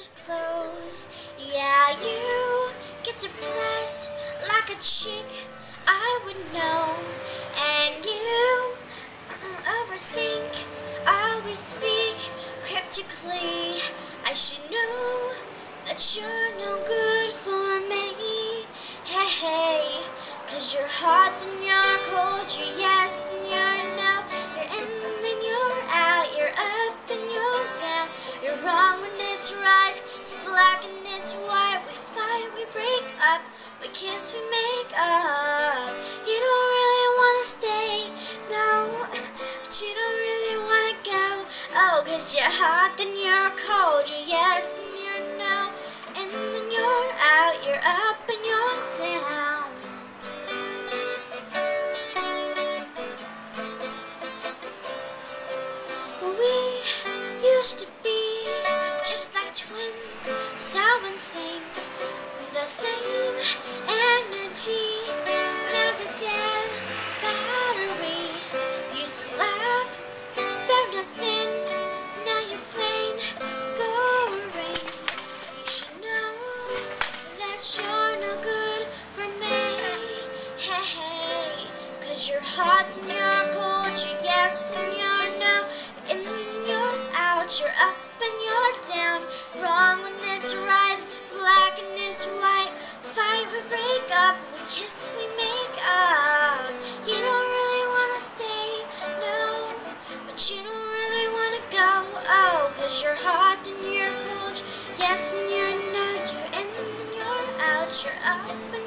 doors close. Yeah, you get depressed like a chick I would know. And you overthink, always speak cryptically. I should know that you're no good for me. Hey, hey, 'cause you're hot, then you're cold, you're yes, then you're no. You're in, then you're out, you're up, then you're down. You're wrong when it's right, it's black and it's white. We fight, we break up, we kiss, we make up. You don't really wanna stay, no, but you don't really wanna go. Oh, 'cause you're hot, then you're cold, you're yes, then you're no. And then you're out, you're up, and you're down. We used to be just like twins, so in sync, the same energy. Now's a dead battery. Used to laugh about nothing, now you're plain boring. You should know that you're no good for me. Hey, hey, 'cause you're hot and you're cold, you're yes and you're no. In and you're out, you're up and you're down. Wrong when it's right, it's black and it's white. Fight, we break up, we kiss, we make up. You don't really wanna stay, no, but you don't really wanna go. Oh, 'cause you're hot and you're cold, yes and you're no. You're in and you're out, you're up and